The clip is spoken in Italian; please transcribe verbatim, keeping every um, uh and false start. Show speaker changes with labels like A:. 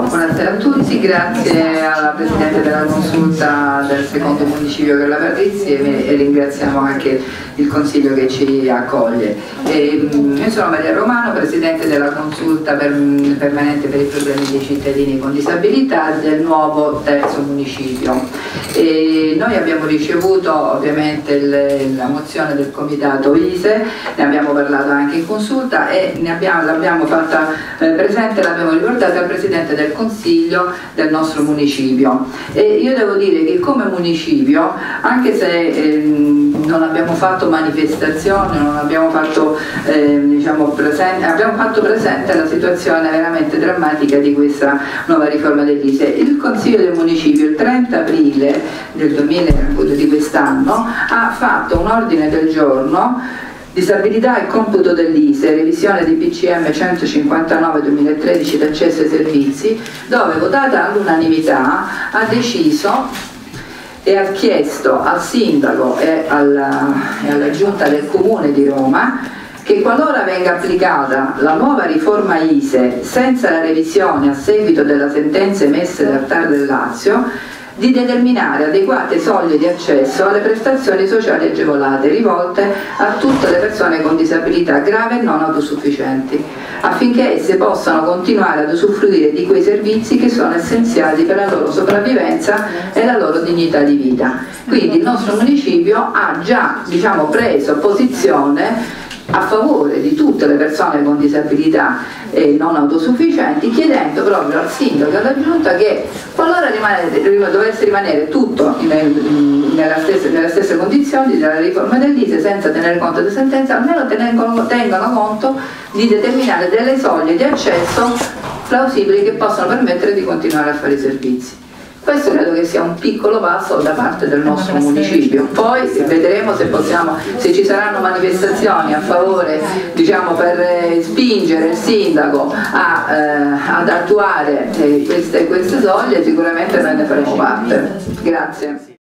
A: Buonasera a tutti, grazie alla Presidente della Consulta del secondo municipio per la Patrizia e ringraziamo anche il Consiglio che ci accoglie. E, io sono Maria Romano, Presidente della Consulta per, permanente per i problemi dei cittadini con disabilità del nuovo terzo municipio. E noi abbiamo ricevuto ovviamente il, la mozione del Comitato I S E, ne abbiamo parlato anche in consulta e l'abbiamo fatta eh, presente, l'abbiamo ricordata al Presidente del Consiglio del nostro municipio. E io devo dire che come municipio, anche se eh, non abbiamo fatto manifestazioni, non abbiamo fatto, eh, diciamo, presente, abbiamo fatto presente la situazione veramente drammatica di questa nuova riforma dell'I S E. Il Consiglio del Municipio il trenta aprile del duemila di quest'anno ha fatto un ordine del giorno disabilità e computo dell'I S E, revisione di P C M centocinquantanove duemilatredici d'accesso ai servizi, dove votata all'unanimità ha deciso e ha chiesto al Sindaco e alla, e alla Giunta del Comune di Roma che qualora venga applicata la nuova riforma I S E senza la revisione a seguito della sentenza emessa dal T A R del Lazio, di determinare adeguate soglie di accesso alle prestazioni sociali agevolate rivolte a tutte le persone con disabilità grave e non autosufficienti, affinché esse possano continuare ad usufruire di quei servizi che sono essenziali per la loro sopravvivenza e la loro dignità di vita. Quindi il nostro municipio ha già, diciamo, preso posizione a favore di tutte le persone con disabilità e non autosufficienti, chiedendo proprio al Sindaco e alla Giunta che qualora rimanere, dovesse rimanere tutto in, in, nella stessa, nelle stesse condizioni della riforma dell'I S E senza tenere conto di sentenza, almeno tengono, tengano conto di determinare delle soglie di accesso plausibili che possano permettere di continuare a fare i servizi. Questo credo che sia un piccolo passo da parte del nostro municipio. Poi vedremo se, possiamo, se ci saranno manifestazioni a favore, diciamo, per eh, spingere il sindaco a, eh, ad attuare eh, queste, queste soglie, sicuramente noi ne faremo parte. Grazie.